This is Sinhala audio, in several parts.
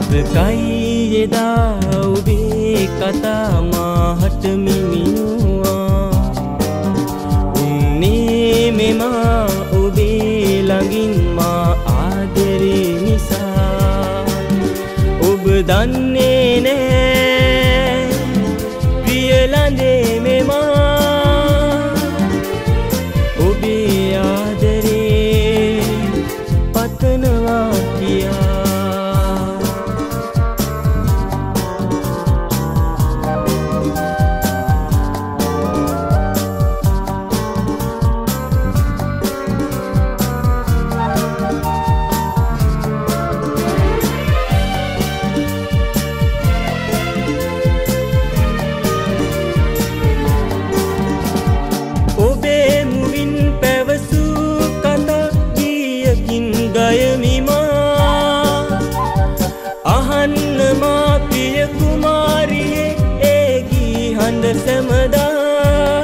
මතකයි එදා ඔබේ කතා මාහට මිමිනුවා. උන්නේ මෙමා ඔබේ ළඟින් මා ආදරේ නිසා. ඔබ දන්නේ නෑ ප්‍රිය ළඟේ මෙමා ඔබේ ආදරේ පතනවා කියා. ඔබේ මුවින් පැවසූ කතා ගීයකින් ගයමිමා. අහන්න මා ප්‍රිය කුමාරියේ ඒ ගී හඬ සැමදා.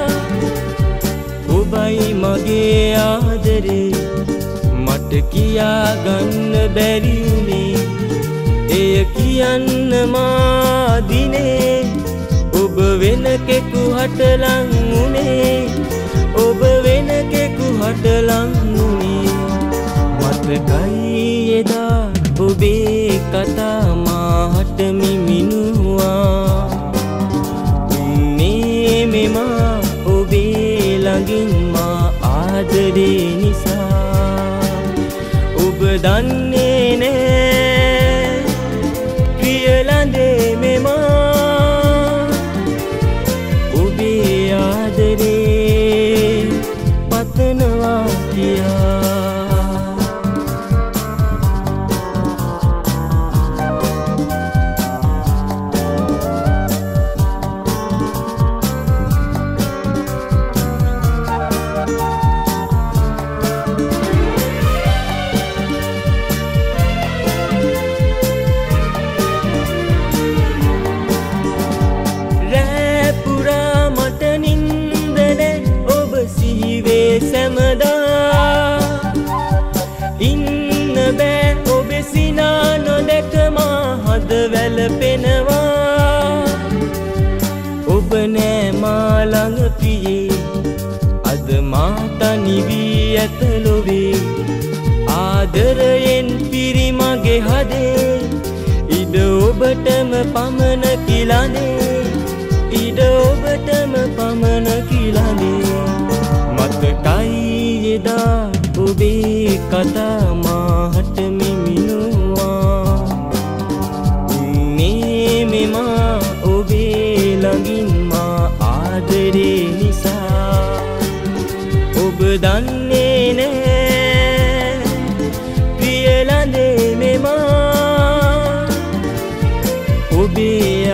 ඔබයි මගේ ආදරේ මට කියා ගන්න බැරි වුණේ. එය කියන්න මා දිනේ ඔබ වෙන කෙකු හට ලං වුණේ. ඔබ වෙන කෙකු හට ලං වුණේ. මතකයි එදා ඔබේ කතා මාහට මිමිනුවා. උන්නේ මෙමා ඔබේ ළඟින් මා ආදරේ නිසා. ඔබ දන්නේ නෑ ප්‍රිය ළඟේ මෙමා ඔබේ ආදරේ පතනවා කියා. සැමදා ඉන්න බෑ ඔබේ සිනා නොදැක මා හද වැළපෙනවා. ඔබ නෑ මා ළඟ පියේ අද මා තනි වී ඇත ලොවේ. ආදරයෙන් පිරි මගේ හදේ ඉඩ ඔබටම පමණ කිලානේ. ඉඩ ඔබටම පමණ කිලානේ. මතකයි එදා ඔබේ කතා මාහට මිමිනුවා. උන්නේ මෙමා ඔබේ ළඟින් මා ආදරේ නිසා. ඔබ දන්නේ නෑ ප්‍රිය ළඟේ මෙමා ඔබේ